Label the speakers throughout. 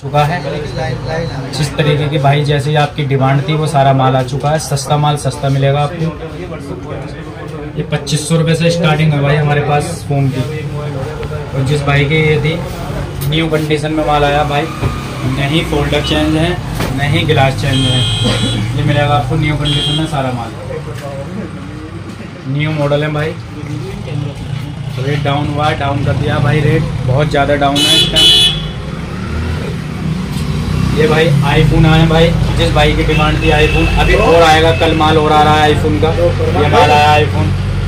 Speaker 1: चुका है जिस तरीके की भाई जैसे आपकी डिमांड थी वो सारा माल आ चुका है। सस्ता माल सस्ता मिलेगा आपको। ये 2500 रुपये से स्टार्टिंग है भाई हमारे पास फ़ोन की। और जिस भाई की ये थी न्यू कंडीशन में माल आया भाई, नहीं फोल्डर चेंज है नहीं गिलास चेंज है। ये मिलेगा आपको न्यू कंडीशन में सारा माल। न्यू मॉडल है भाई। रेट डाउन हुआ है, डाउन कर दिया भाई, रेट बहुत ज़्यादा डाउन है इस टाइम। ये भाई आईफोन आए भाई, जिस भाई की डिमांड थी आईफोन, अभी और आएगा, कल माल और आ रहा है आईफोन का। ये माल आया आईफोन।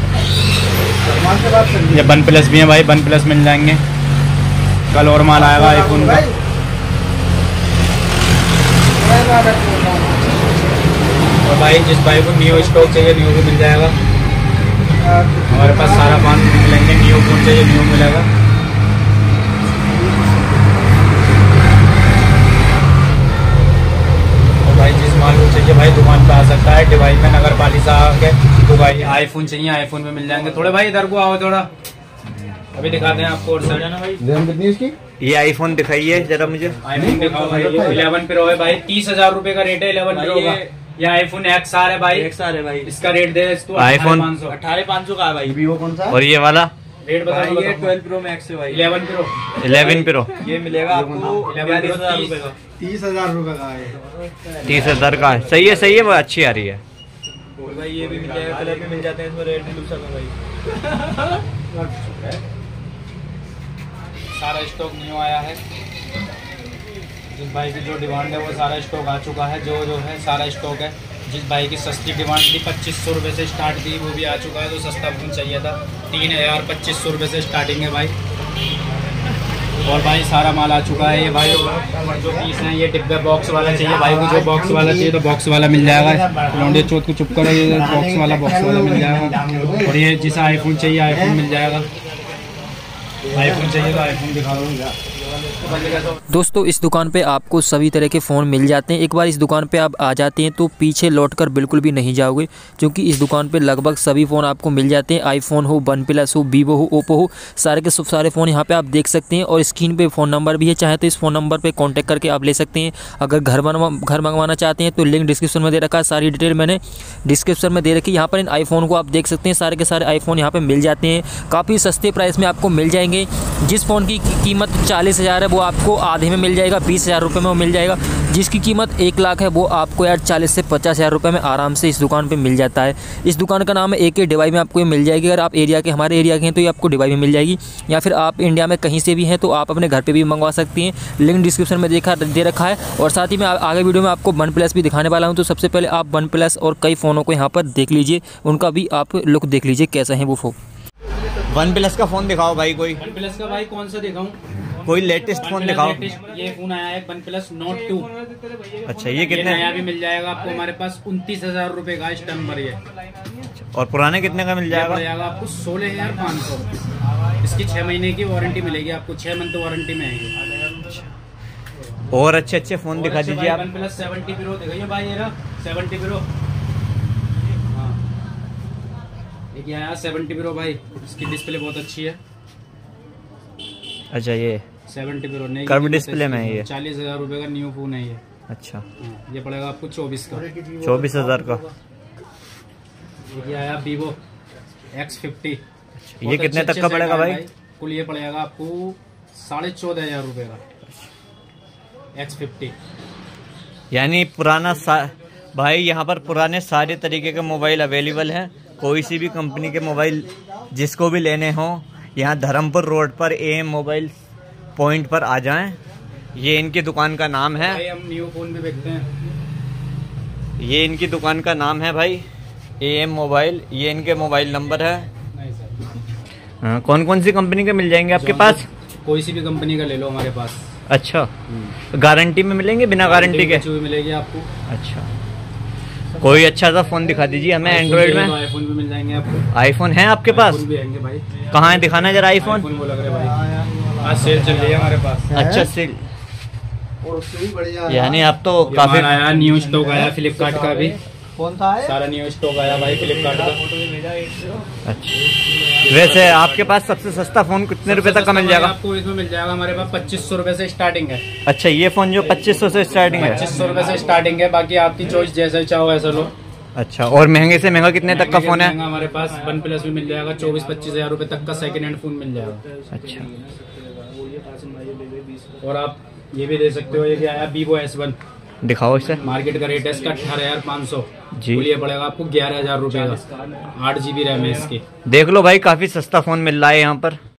Speaker 1: ये OnePlus भी है भाई, OnePlus मिल जाएंगे, कल और माल आएगा आईफोन का। और भाई जिस भाई को न्यू स्टॉक चाहिए न्यू भी मिल जाएगा हमारे पास। सारा माल मिलेंगे, न्यू फोन चाहिए न्यू मिलेगा। भाई जिस माल को चाहिए भाई दुकान पे आ सकता है। डिवाइस में नगर पालिका के तो भाई आईफोन चाहिए आईफोन में मिल जाएंगे। थोड़े भाई इधर को आओ थोड़ा, अभी दिखाते हैं आपको। और सर जाना भाई,
Speaker 2: रैम कितनी इसकी? ये आईफोन दिखाइए जरा मुझे।
Speaker 1: आईफोन दिखाओ भाई। 11 प्रो है भाई, 30,000 रुपए का रेट है 11 प्रो का। ये आईफोन XR है भाई, XR है भाई। इसका रेट दे इसको
Speaker 2: आईफोन
Speaker 1: 18,500 का है भाई।
Speaker 2: वीवो कौन सा? और ये वाला
Speaker 1: रेट बताओ। ये 12 प्रो मैक्स है भाई।
Speaker 2: 11 प्रो
Speaker 1: ये मिलेगा आपको 11,000 रुपए का।
Speaker 3: 30,000 रुपए का है।
Speaker 2: 30,000 का है। सही है, वो अच्छी आ रही है
Speaker 1: भाई। ये भी मिल जाएगा, कलर भी मिल जाते हैं इसमें, रेड ब्लू सब है भाई। सारा स्टॉक न्यू आया है। जिस भाई की जो डिमांड है वो सारा स्टॉक आ चुका है। जो है सारा स्टॉक है। जिस भाई की सस्ती डिमांड थी 2500 रुपये से स्टार्ट थी वो भी आ चुका है। तो सस्ता फोन चाहिए था 3,2500 रुपये से स्टार्टिंग है भाई। और भाई सारा माल आ चुका है। ये भाई जो पीस हैं ये डिब्बे बॉक्स वाला चाहिए भाई को, जो बॉक्स वाला चाहिए तो बॉक्स वाला मिल जाएगा। लौंडे चौथ को चुप करो, ये बॉक्स वाला मिल जाएगा। और ये जिसे आईफोन चाहिए आईफोन मिल जाएगा। आईफोन चाहिए तो आईफोन दिखा दो।
Speaker 4: दोस्तों इस दुकान पे आपको सभी तरह के फ़ोन मिल जाते हैं। एक बार इस दुकान पे आप आ जाते हैं तो पीछे लौटकर बिल्कुल भी नहीं जाओगे, क्योंकि इस दुकान पे लगभग सभी फ़ोन आपको मिल जाते हैं। आईफोन हो, OnePlus हो, वीवो हो, ओप्पो हो, सारे के सारे फ़ोन यहाँ पे आप देख सकते हैं। और स्क्रीन पे फ़ोन नंबर भी है, चाहे तो इस फ़ोन नंबर पे कांटेक्ट करके आप ले सकते हैं। अगर घर मंगवाना चाहते हैं तो लिंक डिस्क्रिप्शन में दे रखा है, सारी डिटेल मैंने डिस्क्रिप्शन में दे रखी है। यहाँ पर इन आईफोन को आप देख सकते हैं, सारे के सारे आईफोन यहाँ पर मिल जाते हैं। काफ़ी सस्ते प्राइस में आपको मिल जाएंगे। जिस फ़ोन की कीमत 40,000 है वो आपको आधे में मिल जाएगा, 20,000 रुपये में वो मिल जाएगा। जिसकी कीमत 1 लाख है वो आपको यार 40 से 50,000 रुपये में आराम से इस दुकान पे मिल जाता है। इस दुकान का नाम है AK डिवाई में आपको ये मिल जाएगी। अगर आप हमारे एरिया के हैं तो ये आपको डिवाई में मिल जाएगी, या फिर आप इंडिया में कहीं से भी हैं तो आप अपने घर पे भी मंगवा सकती हैं। लिंक डिस्क्रिप्शन में दे रखा है। और साथ ही मैं आगे वीडियो में आपको OnePlus भी दिखाने वाला हूँ। तो सबसे पहले आप OnePlus और कई फ़ोनों को यहाँ पर देख लीजिए, उनका भी आप लुक देख लीजिए कैसा है वो फ़ोन।
Speaker 2: OnePlus का फोन दिखाओ भाई कोई।
Speaker 1: OnePlus का भाई कौन सा दिखाऊं?
Speaker 2: कोई लेटेस्ट फोन दिखाओ।
Speaker 1: ये फोन आया है OnePlus Nord 2।
Speaker 2: अच्छा ये कितने?
Speaker 1: नया भी मिल जाएगा आपको हमारे पास 29,000 रुपए का इस टाइम पर ये।
Speaker 2: और पुराने कितने का मिल जाएगा?
Speaker 1: आपको 16,500। इसकी 6 महीने की वारंटी मिलेगी आपको, 6 मंथ वारंटी में आएगी।
Speaker 2: और अच्छे फोन दिखा दीजिए आप।
Speaker 1: OnePlus 70 Pro दिखाइए भाई, ये 70 Pro। एक आया 70 Pro भाई, इसकी डिस्प्ले बहुत अच्छी है।
Speaker 2: अच्छा ये
Speaker 1: 70 Pro नहीं,
Speaker 2: कर्व डिस्प्ले में है ये।
Speaker 1: 40,000 रुपए का न्यू फोन है ये।
Speaker 2: अच्छा
Speaker 1: ये पड़ेगा आपको 24 का।
Speaker 2: 24,000 का।
Speaker 1: ये आया Vivo X50।
Speaker 2: ये कितने तक का पड़ेगा भाई?
Speaker 1: कुल ये पड़ेगा आपको 14,500 रुपए का X50।
Speaker 2: यानी पुराना भाई यहाँ पर पुराने सारे तरीके के मोबाइल अवेलेबल हैं। कोई सी भी कंपनी के मोबाइल जिसको भी लेने हो यहाँ धर्मपुर रोड पर AM मोबाइल पॉइंट पर आ जाएं। ये इनकी दुकान का नाम है।
Speaker 1: भाई हम न्यू फोन भी बेचते हैं।
Speaker 2: ये इनकी दुकान का नाम है भाई, AM मोबाइल। ये इनके मोबाइल नंबर है।
Speaker 1: नहीं सर।
Speaker 2: हाँ, कौन कौन सी कंपनी के मिल जाएंगे आपके पास?
Speaker 1: कोई सी भी कंपनी का ले लो हमारे पास।
Speaker 2: अच्छा गारंटी में मिलेंगे, बिना गारंटी के?
Speaker 1: मिलेगी आपको।
Speaker 2: अच्छा कोई अच्छा सा फोन दिखा दीजिए हमें एंड्रॉइड में।
Speaker 1: आईफोन भी मिल जाएंगे आपको।
Speaker 2: आईफोन है आपके पास?
Speaker 1: भी आएंगे भाई।
Speaker 2: कहाँ है, दिखाना जरा आईफोन।
Speaker 1: वो लग रहा है भाई, आज सेल चल रही है हमारे पास।
Speaker 2: अच्छा सेल।
Speaker 3: और उससे भी बढ़िया
Speaker 2: यानी आप तो काफी
Speaker 1: आया न्यू स्टॉक आया फ्लिपकार्ट का भी।
Speaker 3: कौन सा है?
Speaker 1: सारा न्यू स्टॉक आया भाई फ्लिपकार्ट का।
Speaker 2: अच्छा, वैसे आपके पास सबसे सस्ता फोन कितने रुपए तक का मिल जाएगा?
Speaker 1: आपको इसमें मिल जाएगा हमारे पास 2500 रुपए से स्टार्टिंग है।
Speaker 2: अच्छा, ये फोन जो 2500 से स्टार्टिंग है?
Speaker 1: 2500 रुपए से स्टार्टिंग है, बाकी आपकी चॉइस जैसे चाहो वैसा लो।
Speaker 2: अच्छा, और महंगे से महंगा कितने तक का फोन है?
Speaker 1: हमारे पास OnePlus भी मिल जाएगा, 24-25 हजार रुपए तक का सेकंड हैंड फोन मिल जाएगा।
Speaker 2: अच्छा,
Speaker 1: और आप ये भी दे सकते हो, ये क्या आया Vivo S1,
Speaker 2: दिखाओ इसे।
Speaker 1: मार्केट का रेट है इसका 18,500
Speaker 2: जी।
Speaker 1: ये पड़ेगा आपको 11,000 रुपए का। 8 GB रैम है इसकी।
Speaker 2: देख लो भाई, काफी सस्ता फोन मिल रहा है यहाँ पर।